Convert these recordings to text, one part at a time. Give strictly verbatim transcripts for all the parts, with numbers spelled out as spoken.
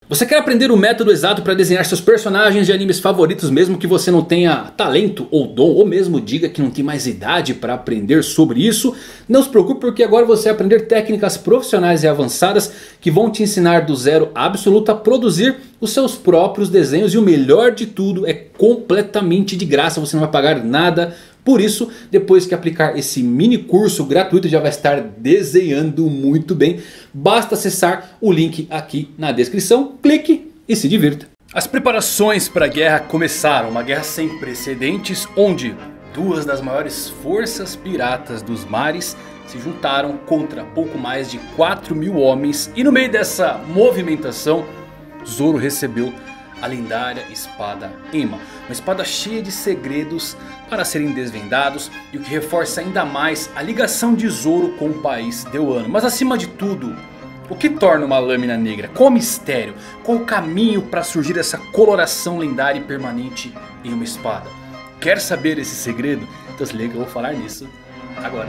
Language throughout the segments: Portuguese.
Você quer aprender o método exato para desenhar seus personagens de animes favoritos, mesmo que você não tenha talento ou dom, ou mesmo diga que não tem mais idade para aprender sobre isso? Não se preocupe, porque agora você vai aprender técnicas profissionais e avançadas que vão te ensinar do zero absoluto a produzir os seus próprios desenhos. E o melhor de tudo, é completamente de graça, você não vai pagar nada. Por isso, depois que aplicar esse mini curso gratuito, já vai estar desenhando muito bem. Basta acessar o link aqui na descrição, clique e se divirta. As preparações para a guerra começaram, uma guerra sem precedentes, onde duas das maiores forças piratas dos mares se juntaram contra pouco mais de quatro mil homens. E no meio dessa movimentação, Zoro recebeu a lendária espada Ema. Uma espada cheia de segredos para serem desvendados, e o que reforça ainda mais a ligação de Zoro com o país de Wano. Mas acima de tudo, o que torna uma lâmina negra? Qual o mistério? Qual o caminho para surgir essa coloração lendária e permanente em uma espada? Quer saber esse segredo? Então se liga que eu vou falar nisso agora.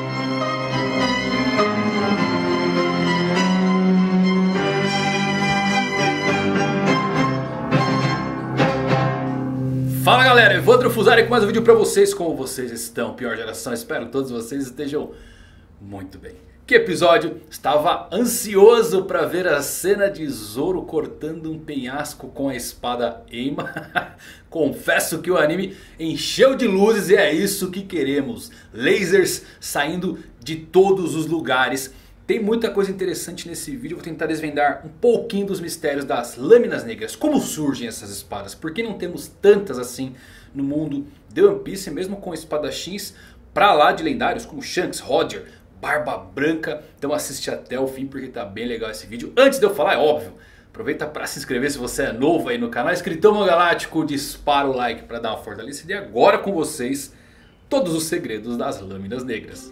Fala galera, Evandro Fusari com mais um vídeo pra vocês. Como vocês estão? Pior geração, espero que todos vocês estejam muito bem. Que episódio! Estava ansioso pra ver a cena de Zoro cortando um penhasco com a espada Ema. Confesso que o anime encheu de luzes e é isso que queremos. Lasers saindo de todos os lugares. Tem muita coisa interessante nesse vídeo. Vou tentar desvendar um pouquinho dos mistérios das lâminas negras. Como surgem essas espadas? Por que não temos tantas assim no mundo de One Piece? Mesmo com espadachins pra lá de lendários como Shanks, Roger, Barba Branca. Então assiste até o fim porque tá bem legal esse vídeo. Antes de eu falar, é óbvio, aproveita para se inscrever se você é novo aí no canal. Escritão Galáctico, dispara o like para dar uma fortalecida. E agora com vocês, todos os segredos das lâminas negras.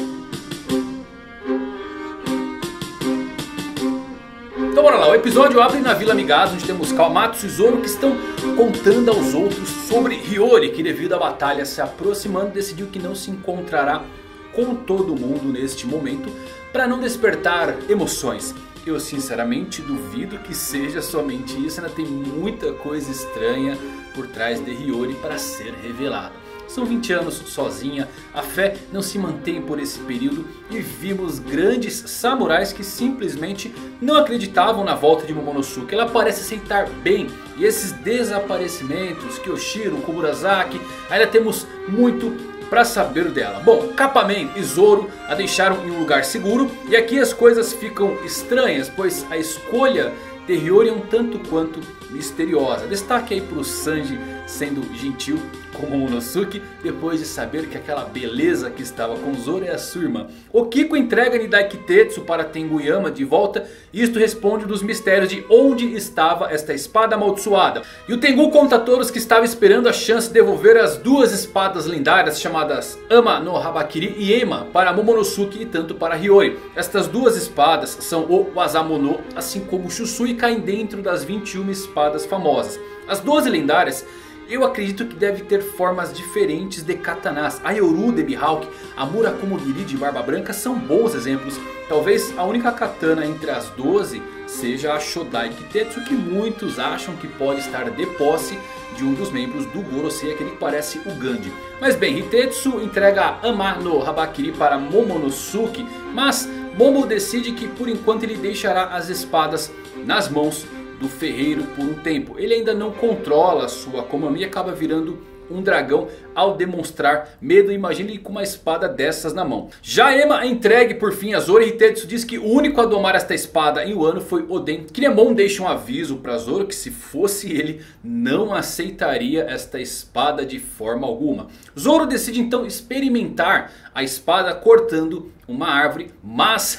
Então bora lá, o episódio abre na Vila Migaz, onde temos Kawamatsu e Zoro que estão contando aos outros sobre Hiyori, que devido à batalha se aproximando decidiu que não se encontrará com todo mundo neste momento para não despertar emoções. Eu sinceramente duvido que seja somente isso, ainda tem muita coisa estranha por trás de Hiyori para ser revelada. São vinte anos sozinha, a fé não se mantém por esse período e vimos grandes samurais que simplesmente não acreditavam na volta de Momonosuke. Ela parece aceitar bem, e esses desaparecimentos, Kyoshiro, Komurasaki, ainda temos muito para saber dela. Bom, Kappaman e Zoro a deixaram em um lugar seguro, e aqui as coisas ficam estranhas, pois a escolha de Hiyori é um tanto quanto misteriosa. Destaque aí para o Sanji sendo gentil com Momonosuke, depois de saber que aquela beleza que estava com Zoro é a sua irmã. O Kiko entrega Nidai Kitetsu para Tenguyama de volta. Isto responde dos mistérios de onde estava esta espada amaldiçoada. E o Tengu conta a todos que estava esperando a chance de devolver as duas espadas lendárias chamadas Ama no Habakiri e Ema para Momonosuke e tanto para Hiyori. Estas duas espadas são o Wazamono, assim como o Shusui, caem dentro das vinte e uma espadas famosas. As doze lendárias, eu acredito que deve ter formas diferentes de katanas. A Yoru de Mihawk, a Murakumogiri de Barba Branca são bons exemplos. Talvez a única katana entre as doze seja a Shodai Kitetsu, que muitos acham que pode estar de posse de um dos membros do Gorosei, aquele que parece o Gandhi. Mas bem, Hitetsu entrega a Ama no Habakiri para Momonosuke, mas Momo decide que por enquanto ele deixará as espadas nas mãos do ferreiro por um tempo. Ele ainda não controla sua Akuma e acaba virando um dragão ao demonstrar medo. Imagine com uma espada dessas na mão. Já Ema é entregue por fim a Zoro, e Hitetsu diz que o único a domar esta espada em Wano foi Oden. Kinemon deixa um aviso para Zoro que se fosse ele não aceitaria esta espada de forma alguma. Zoro decide então experimentar a espada cortando uma árvore, mas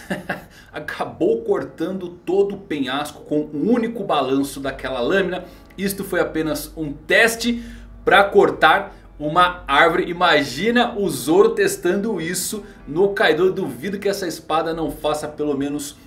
acabou cortando todo o penhasco com um único balanço daquela lâmina. Isto foi apenas um teste para cortar uma árvore. Imagina o Zoro testando isso no Kaido. Eu duvido que essa espada não faça pelo menos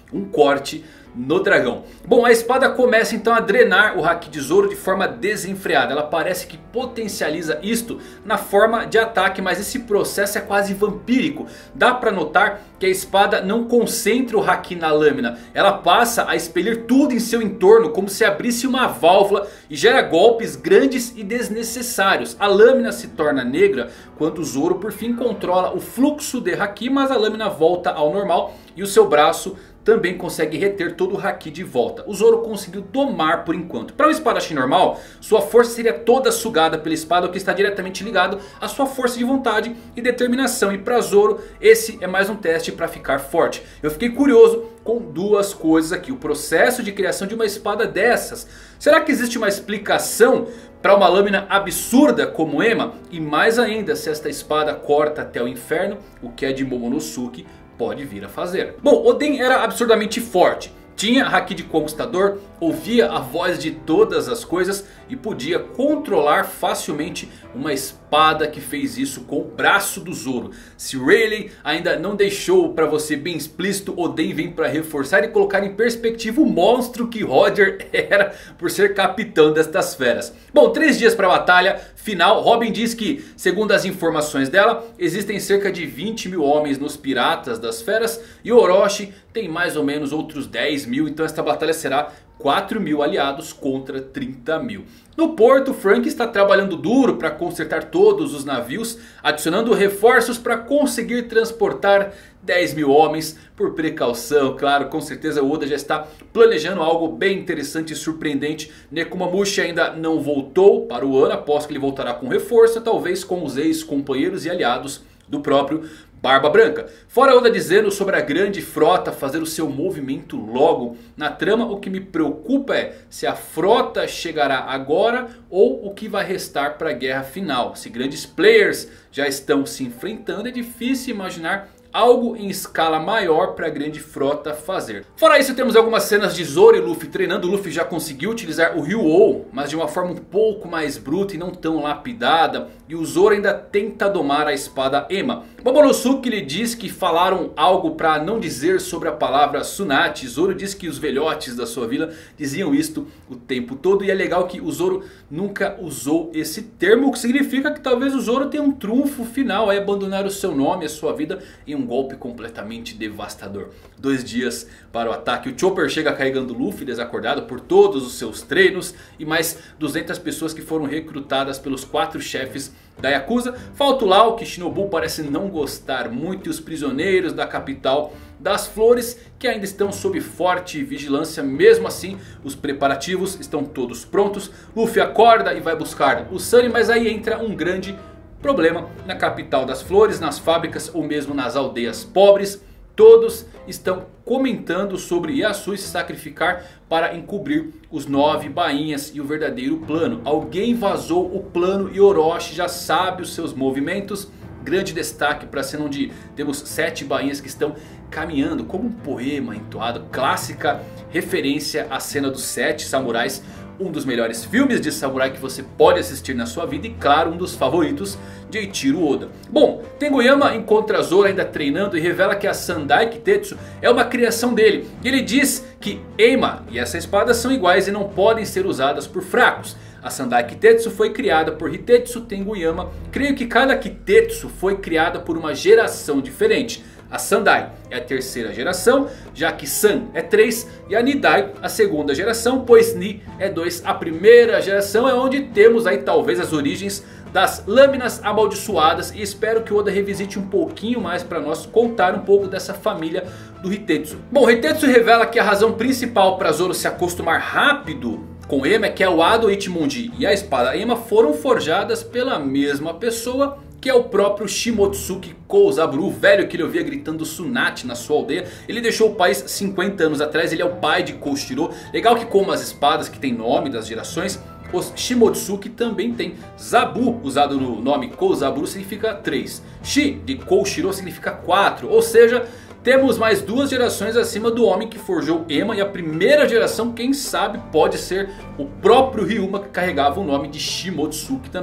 um corte no dragão. Bom, a espada começa então a drenar o Haki de Zoro de forma desenfreada. Ela parece que potencializa isto na forma de ataque, mas esse processo é quase vampírico. Dá pra notar que a espada não concentra o Haki na lâmina. Ela passa a expelir tudo em seu entorno como se abrisse uma válvula e gera golpes grandes e desnecessários. A lâmina se torna negra quando o Zoro por fim controla o fluxo de Haki, mas a lâmina volta ao normal e o seu braço também consegue reter todo o Haki de volta. O Zoro conseguiu domar por enquanto. Para um espadachim normal, sua força seria toda sugada pela espada, o que está diretamente ligado à sua força de vontade e determinação. E para Zoro, esse é mais um teste para ficar forte. Eu fiquei curioso com duas coisas aqui. O processo de criação de uma espada dessas. Será que existe uma explicação para uma lâmina absurda como Ema? E mais ainda, se esta espada corta até o inferno, o que é de Momonosuke pode vir a fazer. Bom, Oden era absurdamente forte. Tinha Haki de Conquistador, ouvia a voz de todas as coisas e podia controlar facilmente uma espada que fez isso com o braço do Zoro. Se Rayleigh ainda não deixou para você bem explícito, Oden vem para reforçar e colocar em perspectiva o monstro que Roger era por ser capitão destas feras. Bom, três dias para a batalha final. Robin diz que, segundo as informações dela, existem cerca de vinte mil homens nos piratas das feras e Orochi tem mais ou menos outros dez mil, então esta batalha será quatro mil aliados contra trinta mil. No porto, Frank está trabalhando duro para consertar todos os navios, adicionando reforços para conseguir transportar dez mil homens por precaução. Claro, com certeza o Oda já está planejando algo bem interessante e surpreendente. Nekomamushi ainda não voltou para o ano, após que ele voltará com reforço, talvez com os ex-companheiros e aliados do próprio Barba Branca. Fora Oda dizendo sobre a grande frota fazer o seu movimento logo. Na trama, o que me preocupa é se a frota chegará agora ou o que vai restar para a guerra final. Se grandes players já estão se enfrentando, é difícil imaginar algo em escala maior para a grande frota fazer. Fora isso, temos algumas cenas de Zoro e Luffy treinando. O Luffy já conseguiu utilizar o Ryuou, mas de uma forma um pouco mais bruta e não tão lapidada. E o Zoro ainda tenta domar a espada Ema. Momonosuke lhe diz que falaram algo para não dizer sobre a palavra Tsunade. Zoro diz que os velhotes da sua vila diziam isto o tempo todo. E é legal que o Zoro nunca usou esse termo, o que significa que talvez o Zoro tenha um trunfo final aí, abandonar o seu nome e a sua vida em um golpe completamente devastador. Dois dias para o ataque. O Chopper chega carregando Luffy desacordado por todos os seus treinos. E mais duzentas pessoas que foram recrutadas pelos quatro chefes da Yakuza. Falta o Lau, que Shinobu parece não gostar muito. E os prisioneiros da capital das flores, que ainda estão sob forte vigilância. Mesmo assim, os preparativos estão todos prontos. Luffy acorda e vai buscar o Sunny, mas aí entra um grande problema na capital das flores, nas fábricas ou mesmo nas aldeias pobres. Todos estão comentando sobre Yasui se sacrificar para encobrir os nove bainhas e o verdadeiro plano. Alguém vazou o plano e Orochi já sabe os seus movimentos. Grande destaque para a cena onde temos sete bainhas que estão caminhando como um poema entoado. Clássica referência à cena dos sete samurais. Um dos melhores filmes de samurai que você pode assistir na sua vida. E claro, um dos favoritos de Eiichiro Oda. Bom, Tengoyama encontra Zoro ainda treinando e revela que a Sandai Kitetsu é uma criação dele. E ele diz que Ema e essa espada são iguais e não podem ser usadas por fracos. A Sandai Kitetsu foi criada por Hitetsu Tengoyama. Creio que cada Kitetsu foi criada por uma geração diferente. A Sandai é a terceira geração, já que San é três. E a Nidai a segunda geração, pois Ni é dois. A primeira geração é onde temos aí talvez as origens das lâminas amaldiçoadas. E espero que o Oda revisite um pouquinho mais para nós contar um pouco dessa família do Hitetsu. Bom, Hitetsu revela que a razão principal para Zoro se acostumar rápido com Ema é que a Wado Ichimonji e a espada Ema foram forjadas pela mesma pessoa, que é o próprio Shimotsuki Kouzaburo, o velho que ele ouvia gritando Tsunade na sua aldeia. Ele deixou o país cinquenta anos atrás, ele é o pai de Koshiro. Legal que como as espadas que tem nome das gerações, os Shimotsuki também tem. Zabu, usado no nome Kouzaburo, significa três. Shi de Koshiro significa quatro, ou seja, temos mais duas gerações acima do homem que forjou Ema. E a primeira geração, quem sabe, pode ser o próprio Ryuma, que carregava o nome de Shimotsuki também.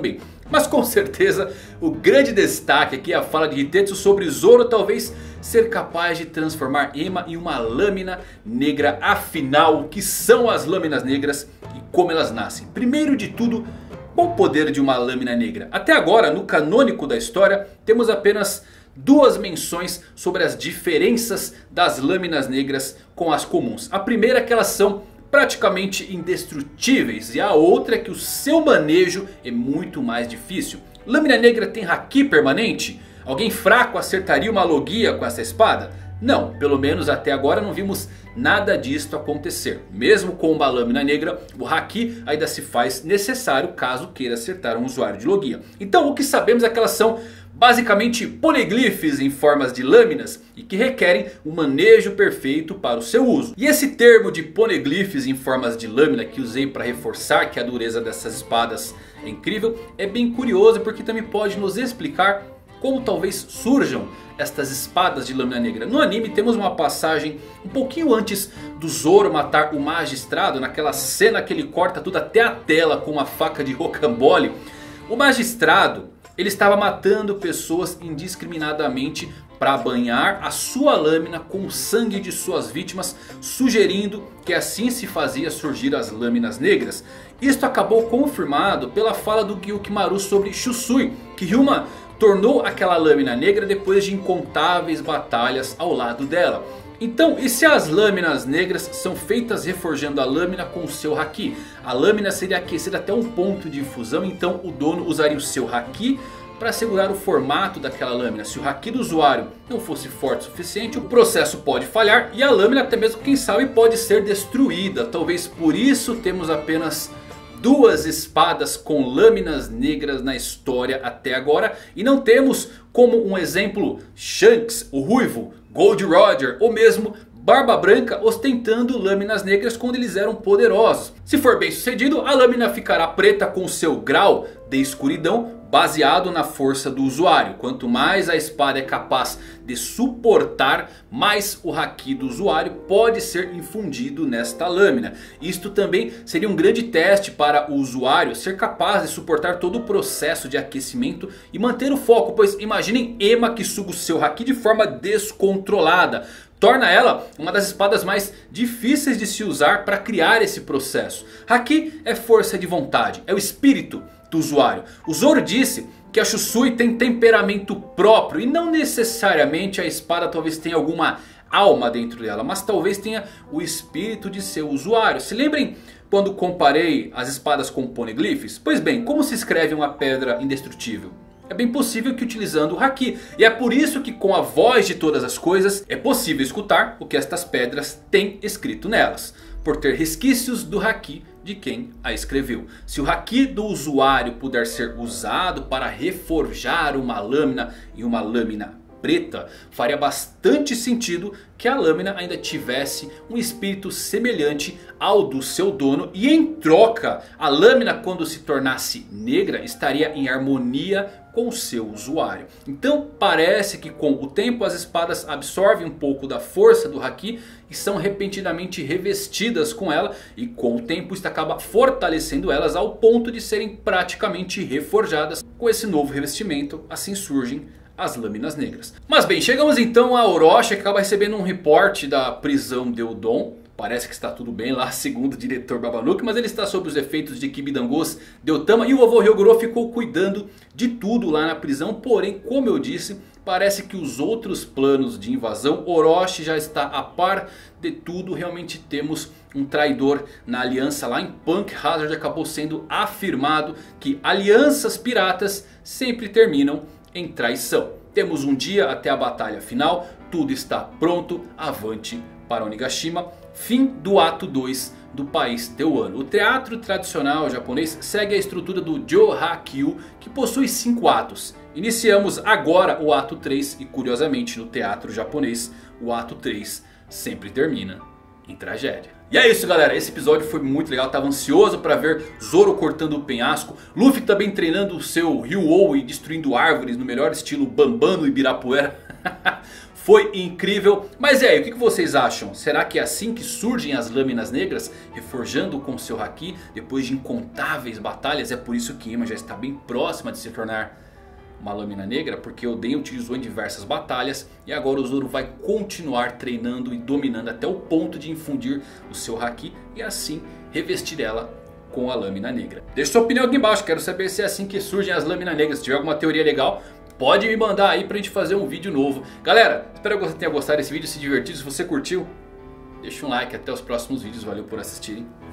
Mas com certeza o grande destaque aqui é a fala de Hitetsu sobre Zoro talvez ser capaz de transformar Ema em uma lâmina negra. Afinal, o que são as lâminas negras e como elas nascem? Primeiro de tudo, qual o poder de uma lâmina negra? Até agora, no canônico da história, temos apenas duas menções sobre as diferenças das lâminas negras com as comuns. A primeira é que elas são praticamente indestrutíveis e a outra é que o seu manejo é muito mais difícil. Lâmina negra tem haki permanente? Alguém fraco acertaria uma logia com essa espada? Não, pelo menos até agora não vimos nada disto acontecer. Mesmo com uma lâmina negra, o haki ainda se faz necessário caso queira acertar um usuário de logia. Então o que sabemos é que elas são basicamente poneglyphs em formas de lâminas e que requerem um manejo perfeito para o seu uso. E esse termo de poneglyphs em formas de lâmina que usei para reforçar que a dureza dessas espadas é incrível, é bem curioso porque também pode nos explicar como talvez surjam estas espadas de lâmina negra. No anime temos uma passagem um pouquinho antes do Zoro matar o magistrado, naquela cena que ele corta tudo até a tela com uma faca de rocambole. O magistrado, ele estava matando pessoas indiscriminadamente para banhar a sua lâmina com o sangue de suas vítimas, sugerindo que assim se fazia surgir as lâminas negras. Isto acabou confirmado pela fala do Gyukimaru sobre Shusui, que Ryuma tornou aquela lâmina negra depois de incontáveis batalhas ao lado dela. Então, e se as lâminas negras são feitas reforjando a lâmina com o seu haki? A lâmina seria aquecida até um ponto de fusão, então o dono usaria o seu haki para segurar o formato daquela lâmina. Se o haki do usuário não fosse forte o suficiente, o processo pode falhar e a lâmina até mesmo, quem sabe, pode ser destruída. Talvez por isso temos apenas duas espadas com lâminas negras na história até agora. E não temos como um exemplo Shanks, o Ruivo, Gold Roger ou mesmo Barba Branca ostentando lâminas negras quando eles eram poderosos. Se for bem sucedido, a lâmina ficará preta com seu grau de escuridão baseado na força do usuário. Quanto mais a espada é capaz de suportar, mais o haki do usuário pode ser infundido nesta lâmina. Isto também seria um grande teste para o usuário ser capaz de suportar todo o processo de aquecimento e manter o foco. Pois imaginem Ema que suga o seu haki de forma descontrolada. Torna ela uma das espadas mais difíceis de se usar para criar esse processo. Haki é força de vontade, é o espírito do usuário. O Zoro disse que a Shusui tem temperamento próprio e não necessariamente a espada talvez tenha alguma alma dentro dela, mas talvez tenha o espírito de seu usuário. Se lembrem quando comparei as espadas com poneglyphs? Pois bem, como se escreve uma pedra indestrutível? É bem possível que utilizando o haki. E é por isso que com a voz de todas as coisas é possível escutar o que estas pedras têm escrito nelas. Por ter resquícios do haki de quem a escreveu. Se o haki do usuário puder ser usado para reforjar uma lâmina em uma lâmina preta, faria bastante sentido que a lâmina ainda tivesse um espírito semelhante ao do seu dono. E em troca, a lâmina quando se tornasse negra estaria em harmonia com o seu usuário. Então parece que com o tempo as espadas absorvem um pouco da força do haki e são repentinamente revestidas com ela. E com o tempo isto acaba fortalecendo elas ao ponto de serem praticamente reforjadas. Com esse novo revestimento, assim surgem as lâminas negras. Mas bem, chegamos então a Orochi, que acaba recebendo um reporte da prisão de Udon. Parece que está tudo bem lá, segundo o diretor Babanuki, mas ele está sob os efeitos de Kibidangos de Otama. E o vovô Ryogoro ficou cuidando de tudo lá na prisão. Porém, como eu disse, parece que os outros planos de invasão, Orochi já está a par de tudo. Realmente temos um traidor na aliança lá em Punk Hazard. Acabou sendo afirmado que alianças piratas sempre terminam em traição. Temos um dia até a batalha final. Tudo está pronto. Avante para Onigashima. Fim do ato dois do país de Wano. O teatro tradicional japonês segue a estrutura do Jō-ha-kyū, que possui cinco atos. Iniciamos agora o ato três e curiosamente no teatro japonês o ato três sempre termina em tragédia. E é isso, galera, esse episódio foi muito legal, tava ansioso para ver Zoro cortando o penhasco, Luffy também treinando o seu Ryuou e destruindo árvores no melhor estilo Bambam no Ibirapuera. foi incrível. Mas e aí, o que vocês acham? Será que é assim que surgem as lâminas negras? Reforjando com seu Haki depois de incontáveis batalhas? É por isso que Ima já está bem próxima de se tornar uma lâmina negra, porque Oden utilizou em diversas batalhas. E agora o Zoro vai continuar treinando e dominando até o ponto de infundir o seu Haki e assim revestir ela com a lâmina negra. Deixe sua opinião aqui embaixo, quero saber se é assim que surgem as lâminas negras. Se tiver alguma teoria legal, pode me mandar aí pra gente fazer um vídeo novo. Galera, espero que você tenha gostado desse vídeo, se divertido. Se você curtiu, deixa um like, até os próximos vídeos, valeu por assistirem.